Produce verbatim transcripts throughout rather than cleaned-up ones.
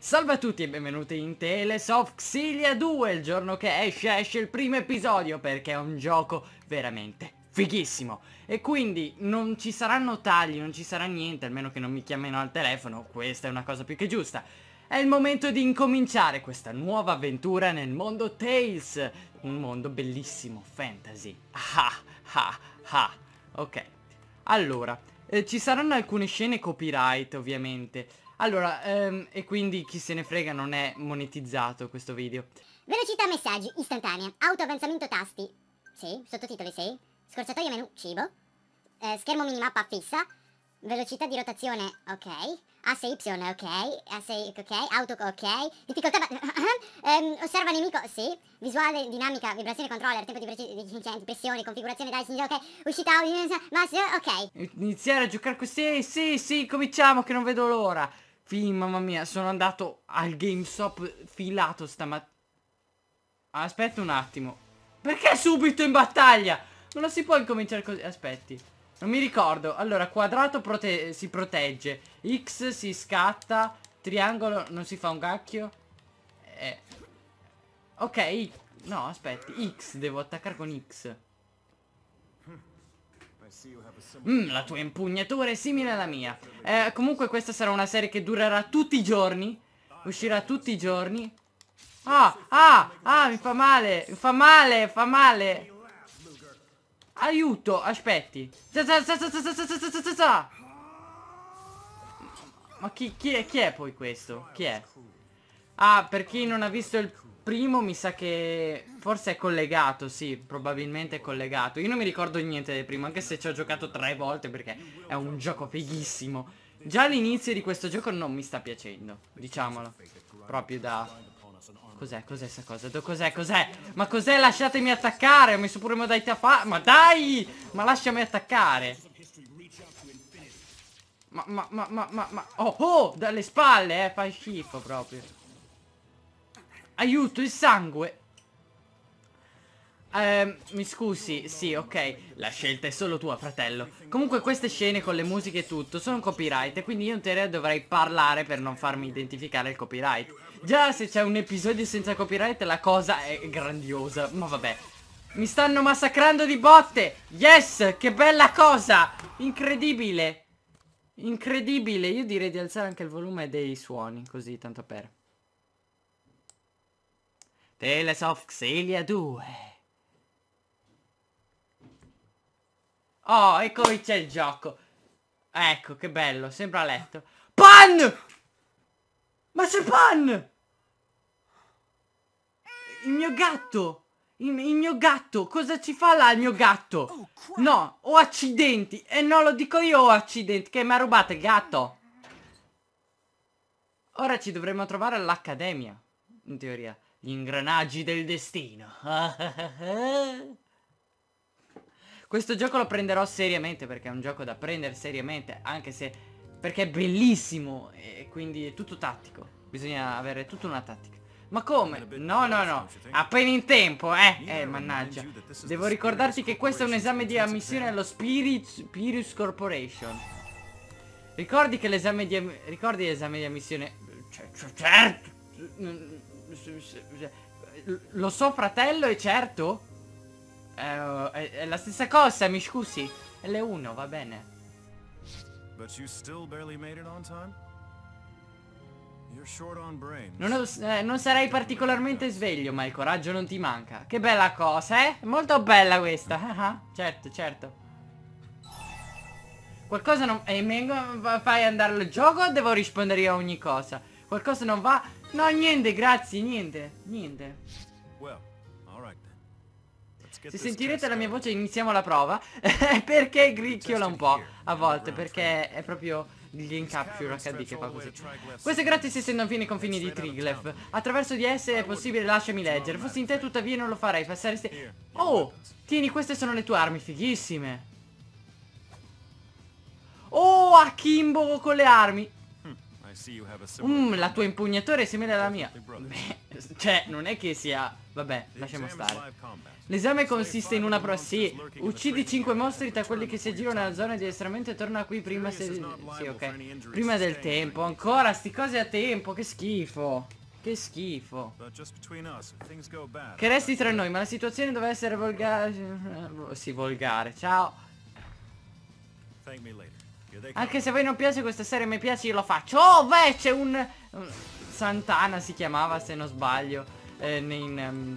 Salve a tutti e benvenuti in Tales of Xillia due. Il giorno che esce, esce il primo episodio, perché è un gioco veramente fighissimo. E quindi non ci saranno tagli, non ci sarà niente, almeno che non mi chiamino al telefono. Questa è una cosa più che giusta. È il momento di incominciare questa nuova avventura nel mondo Tales. Un mondo bellissimo, fantasy. Ah ah ah. Ok. Allora, eh, ci saranno alcune scene copyright, ovviamente. Allora, ehm, e quindi chi se ne frega, non è monetizzato questo video. Velocità messaggi istantanea, autoavanzamento tasti, sì, sottotitoli sì, scorciatoia menu, cibo, eh, schermo minimappa fissa, velocità di rotazione, ok, asse Y, ok, asse, ok, auto, ok, difficoltà, ehm, osserva nemico, sì, visuale, dinamica, vibrazione controller, tempo di precidenza, pressione, configurazione dice, ok, uscita, massimo, ok. Iniziare a giocare così, sì, sì, cominciamo che non vedo l'ora. Fì, mamma mia, sono andato al GameStop filato stamattina. Aspetta un attimo. Perché subito in battaglia? Non si può incominciare così. Aspetti. Non mi ricordo. Allora, quadrato prote si protegge. X si scatta. Triangolo non si fa un cacchio. Eh. Ok. No, aspetti. X, devo attaccare con X. Mm, la tua impugnatura è simile alla mia. Eh, comunque questa sarà una serie che durerà tutti i giorni. Uscirà tutti i giorni. Ah, ah, ah, mi fa male, mi fa male, fa male. Aiuto, aspetti. Ma chi, chi è, chi è poi questo? Chi è? Ah, per chi non ha visto il primo, mi sa che forse è collegato, sì, probabilmente è collegato. Io non mi ricordo niente del primo, anche se ci ho giocato tre volte perché è un gioco fighissimo. Già l'inizio di questo gioco non mi sta piacendo, diciamolo. Proprio da... Cos'è? Cos'è sta cosa? Cos'è? Cos'è? Ma cos'è? Lasciatemi attaccare! Ho messo pure modalità fa... Ma dai! Ma lasciami attaccare! Ma, ma, ma, ma, ma, ma... Oh, oh! Dalle spalle, eh! Fai schifo proprio. Aiuto, il sangue! Eh, mi scusi, sì, ok. La scelta è solo tua, fratello. Comunque queste scene con le musiche e tutto sono copyright, e quindi io in teoria dovrei parlare per non farmi identificare il copyright. Già se c'è un episodio senza copyright la cosa è grandiosa. Ma vabbè. Mi stanno massacrando di botte. Yes, che bella cosa. Incredibile. Incredibile. Io direi di alzare anche il volume dei suoni, così, tanto per. Tales of Xillia due. Oh, ecco qui c'è il gioco. Ecco, che bello, sembra letto. Pan! Ma c'è Pan! Il mio gatto! Il, il mio gatto! Cosa ci fa là il mio gatto? No, ho accidenti! E non lo dico io, ho accidenti, che mi ha rubato il gatto! Ora ci dovremmo trovare all'accademia, in teoria. Gli ingranaggi del destino. Questo gioco lo prenderò seriamente, perché è un gioco da prendere seriamente, anche se... perché è bellissimo e quindi è tutto tattico. Bisogna avere tutta una tattica. Ma come? No, no, no. Appena in tempo, eh. Eh, mannaggia. Devo ricordarti che questo è un esame di ammissione allo Spirit Spirus Corporation. Ricordi che l'esame di... Ricordi l'esame di ammissione... Cioè, cioè, certo. Lo so, fratello, è certo. Uh, è, è la stessa cosa, mi scusi. È le uno, va bene. Non, ho, eh, non sarai particolarmente sveglio, ma il coraggio non ti manca. Che bella cosa, eh? Molto bella questa. Uh-huh. Certo, certo. Qualcosa non... E mi fai andare al gioco o devo rispondere io a ogni cosa? Qualcosa non va? No, niente, grazie, niente. Niente. Se sentirete la mia voce iniziamo la prova. Perché gricchiola un po' a volte, perché è proprio il Game Capture acca di che fa così. Queste grotte si estendono fino ai confini di Triglav. Attraverso di esse è possibile, lasciami leggere. Fossi in te tuttavia non lo farei. Passeresti... Oh, tieni, queste sono le tue armi, fighissime. Oh, Akimbo con le armi. Mm, la tua impugnatura è simile alla mia. Beh, cioè, non è che sia... Vabbè, lasciamo stare. L'esame consiste in una prova. Sì, uccidi cinque mostri tra quelli che si aggirano nella zona di addestramento e torna qui prima se... Sì, ok. Prima del tempo. Ancora, sti cose a tempo. Che schifo. Che schifo. Che resti tra noi, ma la situazione deve essere volgare. Sì, volgare. Ciao. Anche se a voi non piace questa serie, mi piace, io lo faccio. Oh, beh, c'è un... Santana si chiamava, se non sbaglio. Eh, in, um...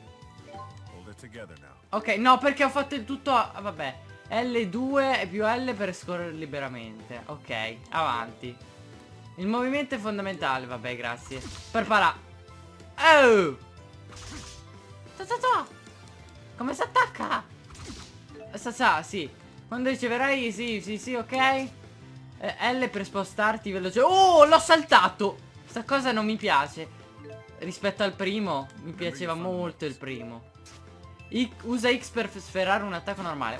Ok, no, perché ho fatto il tutto... Ah, vabbè. L due più L per scorrere liberamente. Ok, avanti. Il movimento è fondamentale, vabbè, grazie. Per parare. Oh! Ta ta ta! Come si attacca? Sa sa, sì. Quando riceverai, sì, sì, sì, ok. eh, L per spostarti veloce. Oh, l'ho saltato. Sta cosa non mi piace. Rispetto al primo, mi piaceva molto il primo. I usa X per sferrare un attacco normale.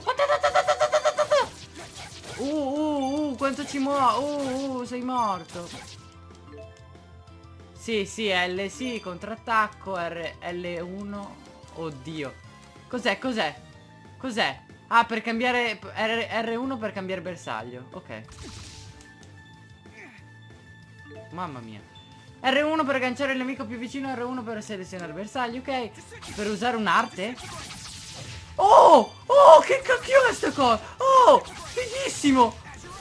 Uh, uh, uh, quanto ci muovo. Uh, uh, sei morto. Sì, sì, L, sì, contrattacco, R, L uno. Oddio. Cos'è, cos'è? Cos'è? Ah, per cambiare R, R uno per cambiare bersaglio. Ok. Mamma mia. R uno per agganciare il nemico più vicino, R uno per selezionare il bersaglio, ok. Per usare un'arte. Oh! Oh, che cacchio è sta cosa? Oh, fighissimo!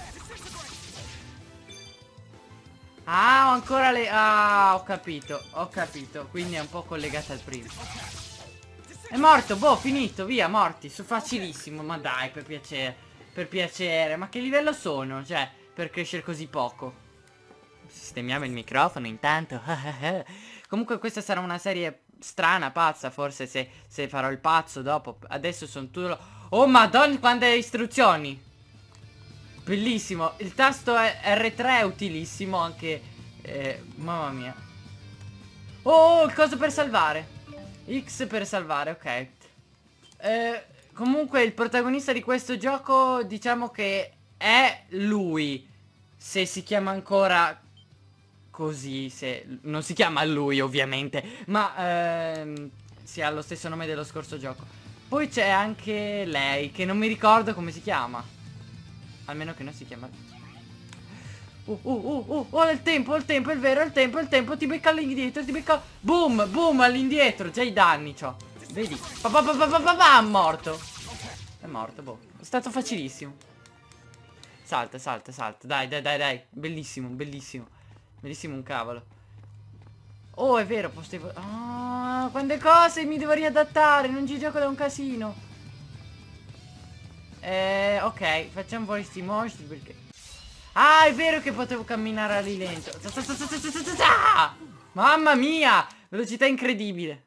Ah, ho ancora le... Ah, ho capito, ho capito. Quindi è un po' collegata al primo. È morto, boh, finito, via, morti. Su facilissimo, ma dai, per piacere. Per piacere, ma che livello sono? Cioè, per crescere così poco. Sistemiamo il microfono intanto. Comunque questa sarà una serie strana, pazza. Forse se, se farò il pazzo dopo. Adesso sono tutto... Oh madonna, quante istruzioni. Bellissimo. Il tasto R tre è utilissimo anche. eh, Mamma mia. Oh, il coso per salvare. X per salvare, ok. eh, Comunque il protagonista di questo gioco, diciamo che è lui. Se si chiama ancora così, se non si chiama lui ovviamente, ma ehm, si ha lo stesso nome dello scorso gioco. Poi c'è anche lei, che non mi ricordo come si chiama. Almeno che non si chiama. Uh, uh, uh, uh, oh, il tempo, il tempo, è vero, il tempo, il tempo, ti becca all'indietro, ti becca... Boom, boom, all'indietro, già i danni c'ho. Vedi? Pa, pa, pa, pa, pa, pa, pa, morto. È morto, boh. È stato facilissimo. Salta, salta, salta. Dai, dai, dai, dai. Bellissimo, bellissimo. Bellissimo un cavolo. Oh, è vero, posso... Ah, quante cose mi devo riadattare. Non ci gioco da un casino. Eh, ok, facciamo fuori sti mostri perché... Ah, è vero che potevo camminare lì lento. Mamma mia, velocità incredibile.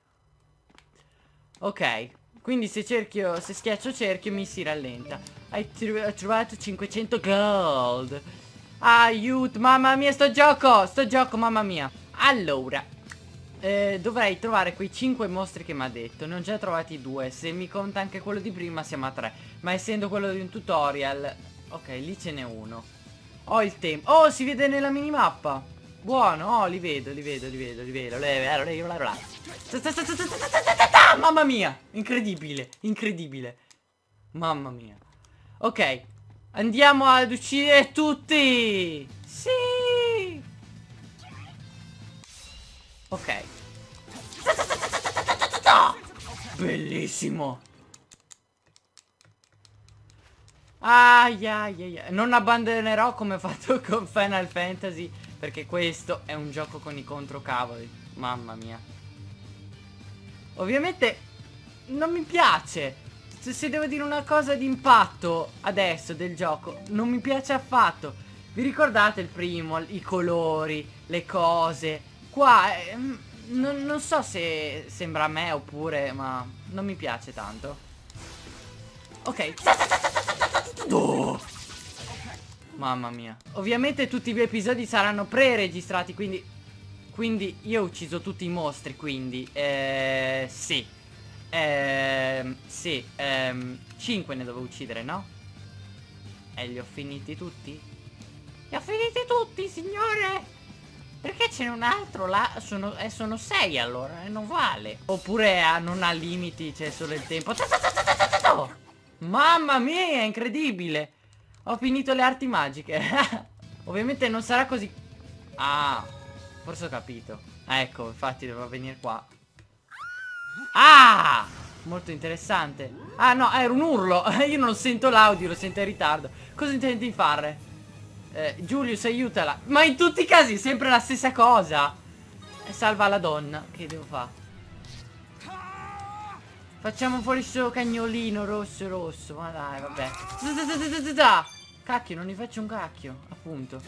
Ok, quindi se cerchio, se schiaccio cerchio mi si rallenta. Hai tro trovato cinquecento gold. Aiuto, mamma mia, sto gioco, sto gioco, mamma mia. Allora, eh, dovrei trovare quei cinque mostri che mi ha detto. Ne ho già trovati due. Se mi conta anche quello di prima siamo a tre. Ma essendo quello di un tutorial... Ok, lì ce n'è uno. Ho il tempo. Oh, si vede nella minimappa. Buono, oh, li vedo, li vedo, li vedo, li vedo. Mamma mia, incredibile, incredibile. Mamma mia. Ok, andiamo ad uccidere tutti. Sì. Ok. Bellissimo. Ai ai ai ai. Non abbandonerò come ho fatto con Final Fantasy, perché questo è un gioco con i controcavoli. Mamma mia. Ovviamente non mi piace. Se, se devo dire una cosa di impatto adesso del gioco, non mi piace affatto. Vi ricordate il primo? I colori, le cose. Qua eh, non, non so se sembra a me oppure, ma non mi piace tanto. Ok. Oh. Mamma mia. Ovviamente tutti gli episodi saranno pre-registrati, quindi Quindi io ho ucciso tutti i mostri, quindi eh, sì eh, Sì ehm, cinque ne dovevo uccidere, no? E li ho finiti tutti? Li ho finiti tutti, signore! Perché ce n'è un altro là? Sono, eh, sono sei allora, e eh, non vale. Oppure ah, non ha limiti, c'è solo il tempo. Mamma mia, è incredibile. Ho finito le arti magiche. Ovviamente non sarà così. Ah, forse ho capito. Ecco, infatti doveva venire qua. Ah, molto interessante. Ah no, era un urlo. Io non sento l'audio, lo sento in ritardo. Cosa intendi fare? Eh, Julius, aiutala. Ma in tutti i casi è sempre la stessa cosa. E salva la donna. Che devo fare? Facciamo fuori il suo cagnolino rosso rosso. Ma dai, vabbè. Cacchio, non gli faccio un cacchio. Appunto.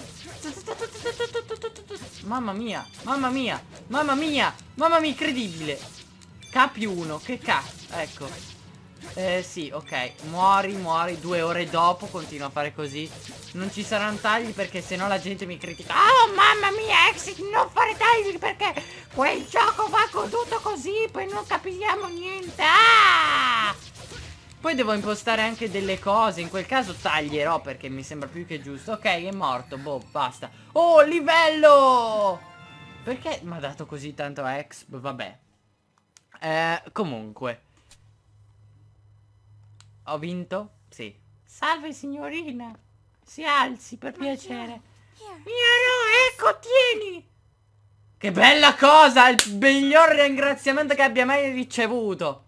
Mamma mia. Mamma mia. Mamma mia. Mamma mia, incredibile. K più uno. Che cazzo. Ecco. Eh sì, ok. Muori, muori. Due ore dopo continua a fare così. Non ci saranno tagli perché sennò la gente mi critica. Oh mamma mia, Exit, non fare tagli perché quel gioco va goduto così. Poi non capiamo niente. Ah! Poi devo impostare anche delle cose. In quel caso taglierò perché mi sembra più che giusto. Ok, è morto. Boh, basta. Oh, livello! Perché mi ha dato così tanto X? Vabbè. Eh, comunque. Ho vinto? Sì. Salve signorina. Si alzi per piacere. Mia, ecco, tieni. Che bella cosa. Il miglior ringraziamento che abbia mai ricevuto.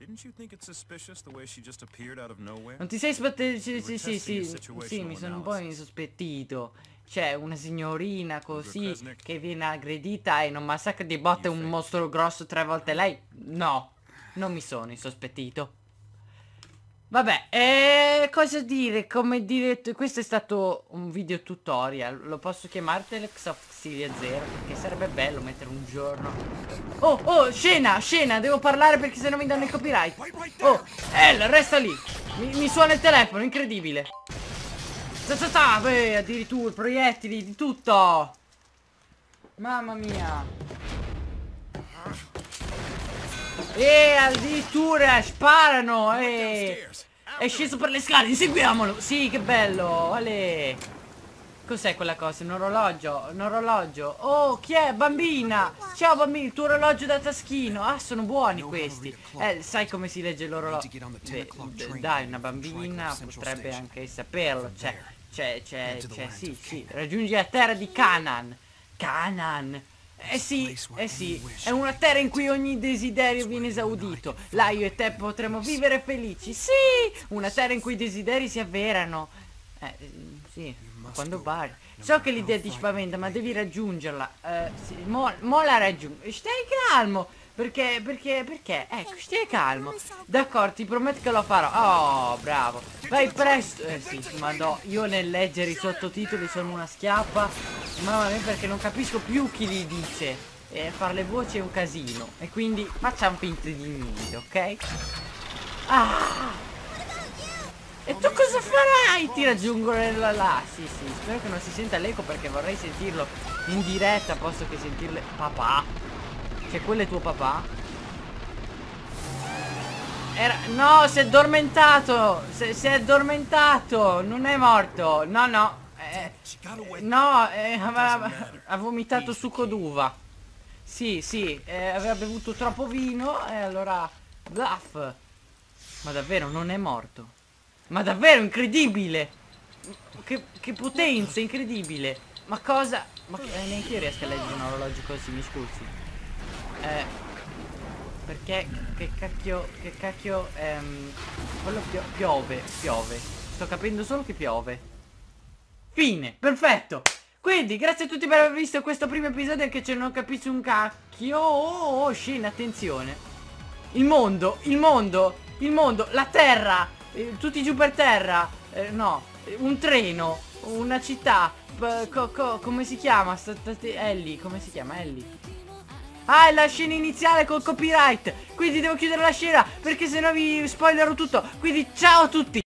Non ti sei aspettato? Sì, sì, sì, sì, sì, mi sono un po' insospettito. C'è una signorina così che viene aggredita e non massacra di botte un mostro grosso tre volte lei? No, non mi sono insospettito. Vabbè, eh, cosa dire? Come dire, questo è stato un video tutorial. Lo posso chiamare Telex of Xillia zero perché sarebbe bello mettere un giorno. Oh, oh, scena, scena, devo parlare perché sennò mi danno il copyright. Oh, El, resta lì. Mi, mi suona il telefono, incredibile. Zazazà, beh, addirittura proiettili, di tutto. Mamma mia. E addirittura sparano. E è sceso per le scale, inseguiamolo. Sì, che bello. Ale. Cos'è quella cosa? Un orologio? Un orologio. Oh, chi è? Bambina. Ciao bambina, il tuo orologio da taschino. Ah, sono buoni questi. Eh, sai come si legge l'orologio? Dai, una bambina potrebbe anche saperlo. C'è, c'è, c'è, c'è, sì, sì. Raggiungi la terra di Canaan. Canaan. Eh sì, eh sì, è una terra in cui ogni desiderio viene esaudito. Là io e te potremo vivere felici. Sì, una terra in cui i desideri si avverano. Eh, sì, ma quando vai? So che l'idea ti spaventa, ma devi raggiungerla. Eh, sì, mo, mo la raggiungo. Stai calmo, perché, perché, perché? Ecco, stai calmo. D'accordo, ti prometto che lo farò. Oh, bravo. Vai presto. Eh sì, madò, io nel leggere i sottotitoli sono una schiappa. Mamma mia, perché non capisco più chi li dice. E fare le voci è un casino. E quindi facciamo finta di niente, ok? Ah! E tu cosa farai? Ti raggiungo là, là. Sì, sì, spero che non si senta l'eco perché vorrei sentirlo in diretta, posso che sentirle. Papà? Cioè, quello è tuo papà? Era... No, si è addormentato. Si, si è addormentato. Non è morto. No, no. Eh, no, eh, aveva, ha vomitato succo d'uva. Sì, sì, eh, aveva bevuto troppo vino e allora... Bluff. Ma davvero non è morto. Ma davvero incredibile. Che, che potenza, incredibile. Ma cosa... Ma eh, neanche io riesco a leggere un orologio così, mi scusi. Eh... Perché... Che cacchio... Che cacchio... Ehm, quello pio piove, piove. Sto capendo solo che piove. Fine, perfetto. Quindi, grazie a tutti per aver visto questo primo episodio che ce non capisci un cacchio. Oh, oh, scena, attenzione. Il mondo, il mondo, il mondo, la terra, eh, tutti giù per terra. Eh, no, un treno, una città. Co co come si chiama? Ellie, come si chiama? Ellie. Ah, è la scena iniziale col copyright. Quindi devo chiudere la scena perché sennò vi spoilerò tutto. Quindi ciao a tutti.